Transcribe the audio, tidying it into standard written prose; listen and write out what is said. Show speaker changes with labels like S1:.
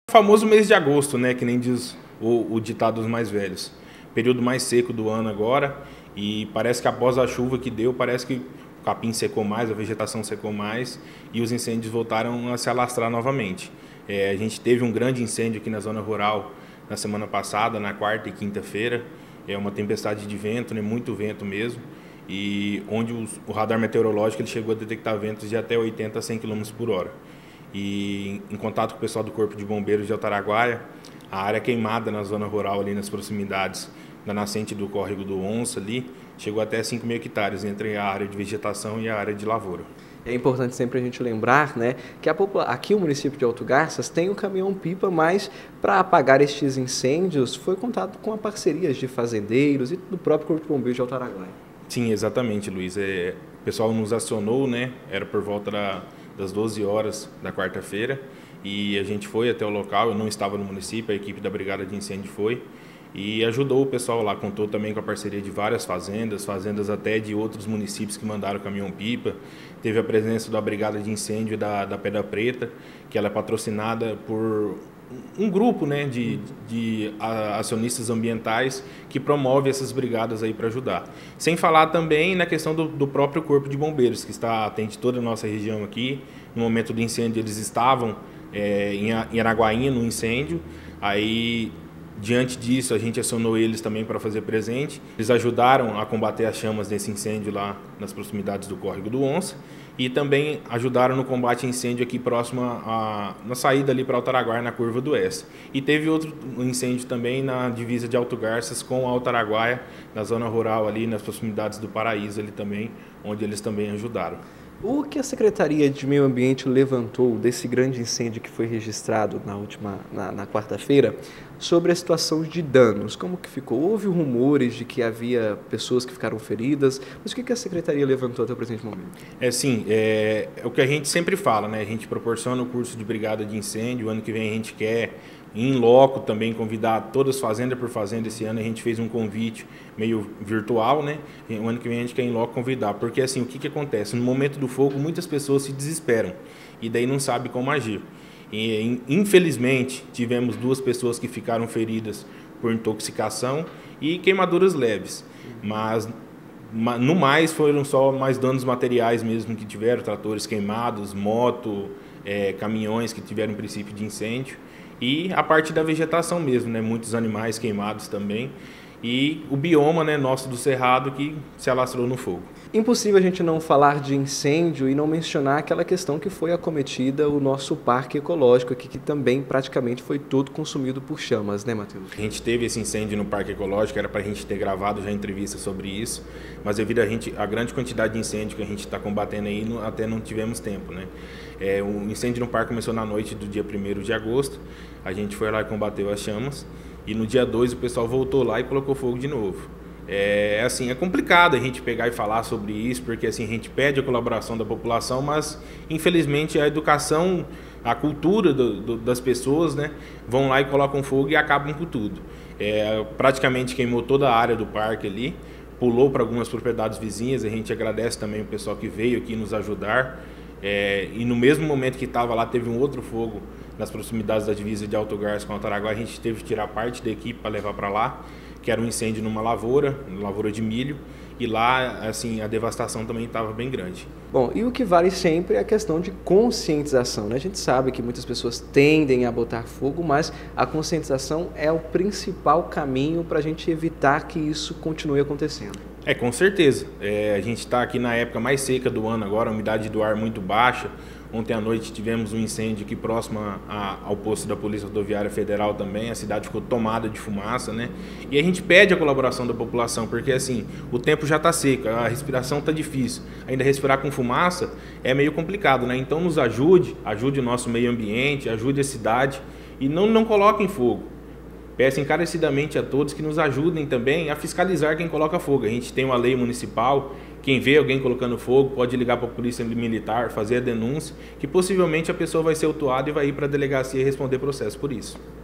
S1: O famoso mês de agosto, né, que nem diz o ditado dos mais velhos. Período mais seco do ano agora, e parece que após a chuva que deu, parece que o capim secou mais, a vegetação secou mais e os incêndios voltaram a se alastrar novamente. A gente teve um grande incêndio aqui na zona rural na semana passada, na quarta e quinta-feira. É uma tempestade de vento, né, muito vento mesmo, e onde o radar meteorológico ele chegou a detectar ventos de até 80 a 100 km por hora. E em contato com o pessoal do Corpo de Bombeiros de Altaraguaia, a área queimada na zona rural, ali nas proximidades da nascente do córrego do Onça, ali, chegou até 5.000 hectares entre a área de vegetação e a área de lavoura.
S2: É importante sempre a gente lembrar, né, que aqui o município de Alto Garças tem o caminhão-pipa, mas para apagar estes incêndios foi contado com a parcerias de fazendeiros e do próprio Corpo de Bombeiros de Altaraguaia.
S1: Sim, exatamente, Luiz. O pessoal nos acionou, né, era por volta das 12 horas da quarta-feira, e a gente foi até o local. Eu não estava no município, a equipe da Brigada de Incêndio foi e ajudou o pessoal lá, contou também com a parceria de várias fazendas até de outros municípios que mandaram caminhão-pipa. Teve a presença da Brigada de Incêndio da Pedra Preta, que ela é patrocinada por um grupo, né, de acionistas ambientais que promove essas brigadas aí para ajudar. Sem falar também na questão do próprio Corpo de Bombeiros, que atende toda a nossa região aqui. No momento do incêndio eles estavam em Araguainha no incêndio, aí diante disso a gente acionou eles também para fazer presente. Eles ajudaram a combater as chamas desse incêndio lá nas proximidades do córrego do Onça e também ajudaram no combate a incêndio aqui próximo na saída ali para Altaraguaia, na curva do Oeste. E teve outro incêndio também na divisa de Alto Garças com Altaraguaia, na zona rural ali, nas proximidades do Paraíso ali também, onde eles também ajudaram.
S2: O que a Secretaria de Meio Ambiente levantou desse grande incêndio que foi registrado na quarta-feira sobre a situação de danos? Como que ficou? Houve rumores de que havia pessoas que ficaram feridas, mas o que a Secretaria levantou até o presente momento?
S1: É o que a gente sempre fala, né? A gente proporciona o curso de brigada de incêndio. O ano que vem a gente quer em loco também convidar todas fazenda por fazenda. Esse ano a gente fez um convite meio virtual, né? E o ano que vem a gente quer em loco convidar, porque assim, o que acontece? No momento do fogo, muitas pessoas se desesperam e daí não sabem como agir. E, infelizmente, tivemos 2 pessoas que ficaram feridas por intoxicação e queimaduras leves, mas no mais foram só mais danos materiais mesmo que tiveram, tratores queimados, caminhões que tiveram princípio de incêndio. E a parte da vegetação mesmo, né? Muitos animais queimados também. E o bioma, né, nosso do Cerrado, que se alastrou no fogo.
S2: Impossível a gente não falar de incêndio e não mencionar aquela questão que foi acometida o nosso parque ecológico aqui, que também praticamente foi todo consumido por chamas, né, Matheus?
S1: A gente teve esse incêndio no parque ecológico, era para a gente ter gravado já entrevista sobre isso, mas devido a grande quantidade de incêndio que a gente está combatendo aí, até não tivemos tempo, né? O incêndio no parque começou na noite do dia 1º de agosto, a gente foi lá e combateu as chamas, e no dia 2 o pessoal voltou lá e colocou fogo de novo. É complicado a gente pegar e falar sobre isso, porque assim, a gente pede a colaboração da população, mas infelizmente a educação, a cultura das pessoas, né, vão lá e colocam fogo e acabam com tudo. Praticamente queimou toda a área do parque ali, pulou para algumas propriedades vizinhas. A gente agradece também o pessoal que veio aqui nos ajudar. E no mesmo momento que estava lá, teve um outro fogo nas proximidades da divisa de Alto Garças com Altaraguaia. A gente teve que tirar parte da equipe para levar para lá, que era um incêndio numa lavoura de milho, e lá assim a devastação também estava bem grande.
S2: Bom, e o que vale sempre é a questão de conscientização, né? A gente sabe que muitas pessoas tendem a botar fogo, mas a conscientização é o principal caminho para a gente evitar que isso continue acontecendo.
S1: Com certeza. A gente está aqui na época mais seca do ano agora, a umidade do ar muito baixa. Ontem à noite tivemos um incêndio aqui próximo ao posto da Polícia Rodoviária Federal também. A cidade ficou tomada de fumaça, né? E a gente pede a colaboração da população, porque assim, o tempo já está seco, a respiração está difícil. Ainda respirar com fumaça é meio complicado, né? Então nos ajude o nosso meio ambiente, ajude a cidade e não coloquem fogo. Peço encarecidamente a todos que nos ajudem também a fiscalizar quem coloca fogo. A gente tem uma lei municipal, quem vê alguém colocando fogo pode ligar para a polícia militar, fazer a denúncia, que possivelmente a pessoa vai ser autuada e vai ir para a delegacia e responder processo por isso.